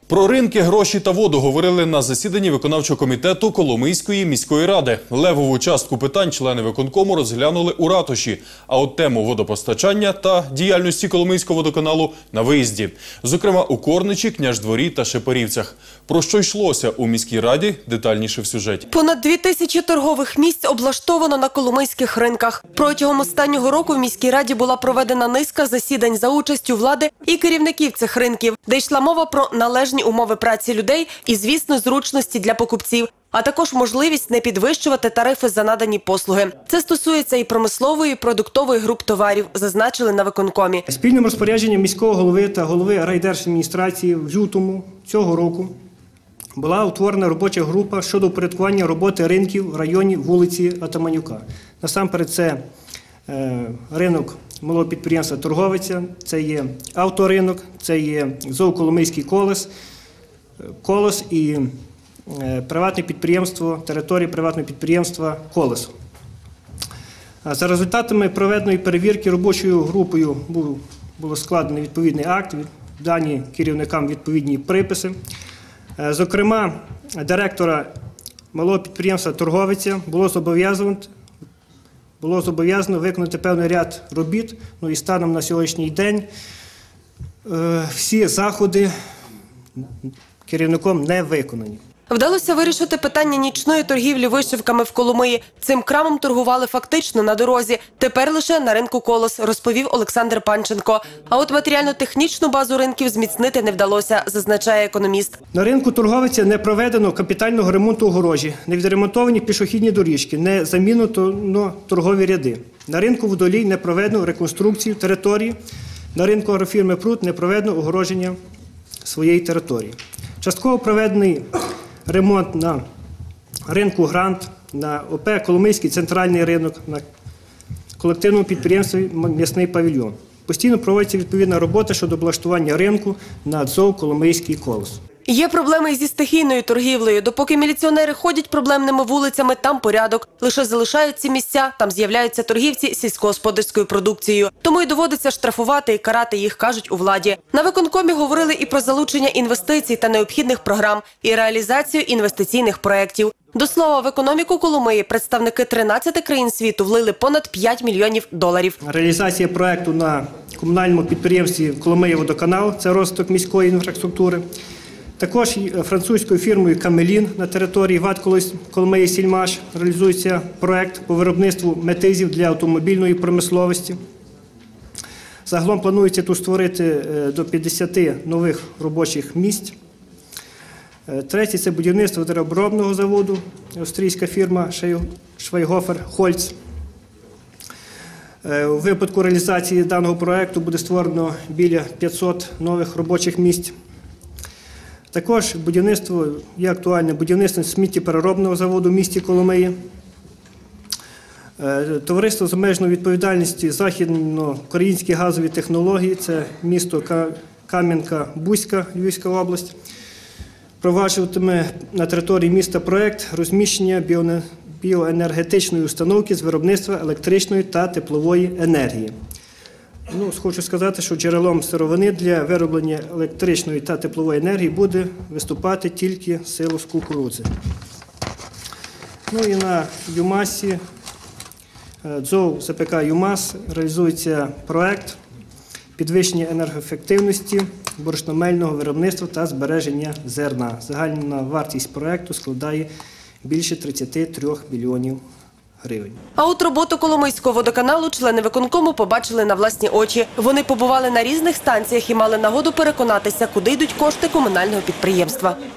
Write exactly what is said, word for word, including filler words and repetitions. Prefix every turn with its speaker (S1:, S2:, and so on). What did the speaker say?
S1: Про ринки, гроші та воду говорили на засіданні виконавчого комітету Коломийської міської ради. Левову частку питань члени виконкому розглянули у ратуші, а от тему водопостачання та діяльності Коломийського водоканалу на виїзді. Зокрема, у Корничі, Княждворі та Шепарівцях. Про що йшлося у міській раді, детальніше в сюжеті.
S2: Понад дві тисячі торгових місць облаштовано на коломийських ринках. Протягом останнього року в міській раді була проведена низка засідань за участю влади і керівників цих ринків, де йшла мова про належні умови праці людей і, звісно, зручності для покупців, а також можливість не підвищувати тарифи за надані послуги. Це стосується і промислової, і продуктової груп товарів, зазначили на виконкомі.
S3: Спільним розпорядженням міського голови та голови райдержадміністрації в лютому цього року була утворена робоча група щодо упорядкування роботи ринків в районі вулиці Атаманюка. Насамперед це е, ринок малого підприємства «Торговиця», це є авторинок, це є ЗОВ «Коломийський колос», колос і е, приватне підприємство, території приватного підприємства «Колос». За результатами проведеної перевірки робочою групою був, було складено відповідний акт, дані керівникам відповідні приписи. Зокрема, директора малого підприємства «Торговиця» було зобов'язано було зобов'язано виконати певний ряд робіт, ну і станом на сьогоднішній день е, всі заходи керівником не виконані.
S2: Вдалося вирішити питання нічної торгівлі вишивками в Коломиї. Цим крамом торгували фактично на дорозі. Тепер лише на ринку «Колос», розповів Олександр Панченко. А от матеріально-технічну базу ринків зміцнити не вдалося, зазначає економіст.
S3: На ринку «Торговиця» не проведено капітального ремонту огорожі, не відремонтовані пішохідні доріжки, не замінено торгові ряди. На ринку «Водолій» не проведено реконструкцію території. На ринку агрофірми «Пруд» не проведено огородження своєї території. Частково проведений ремонт на ринку «Грант», на ОП «Коломийський центральний ринок», на колективному підприємстві «М'ясний павільйон». Постійно проводиться відповідна робота щодо облаштування ринку на ЗОВ «Коломийський колос».
S2: Є проблеми і зі стихійною торгівлею. Допоки міліціонери ходять проблемними вулицями, там порядок. Лише залишають ці місця, там з'являються торгівці сільськогосподарською продукцією. Тому й доводиться штрафувати і карати їх, кажуть у владі. На виконкомі говорили і про залучення інвестицій та необхідних програм, і реалізацію інвестиційних проєктів. До слова, в економіку Коломиї представники тринадцяти країн світу влили понад п'ять мільйонів доларів.
S3: Реалізація проєкту на комунальному підприємстві «Коломиїводоканал» – це розвиток міської інфраструктури. Також французькою фірмою «Камелін» на території ВАТ «Коломиїсільмаш» реалізується проєкт по виробництву метизів для автомобільної промисловості. Загалом планується тут створити до п'ятдесяти нових робочих місць. Третє – це будівництво деревообробного заводу, австрійська фірма «Швайгофер Хольц». У випадку реалізації даного проєкту буде створено біля п'ятсот нових робочих місць. Також будівництво, є актуальне будівництво сміттєпереробного заводу в місті Коломиї. Товариство з обмеженою відповідальністю «Західноукраїнські газові технології», це місто Кам'янка-Бузька, Львівська область, впроваджуватиме на території міста проєкт розміщення біоенергетичної установки з виробництва електричної та теплової енергії. Ну, хочу сказати, що джерелом сировини для вироблення електричної та теплової енергії буде виступати тільки силос кукурудзи. Ну і на ЮМАСі, ЗОВ ЗПК «ЮМАС» реалізується проєкт підвищення енергоефективності борошномельного виробництва та збереження зерна. Загальна вартість проєкту складає більше тридцяти трьох мільйонів гривень.
S2: А от роботу Коломийського водоканалу члени виконкому побачили на власні очі. Вони побували на різних станціях і мали нагоду переконатися, куди йдуть кошти комунального підприємства.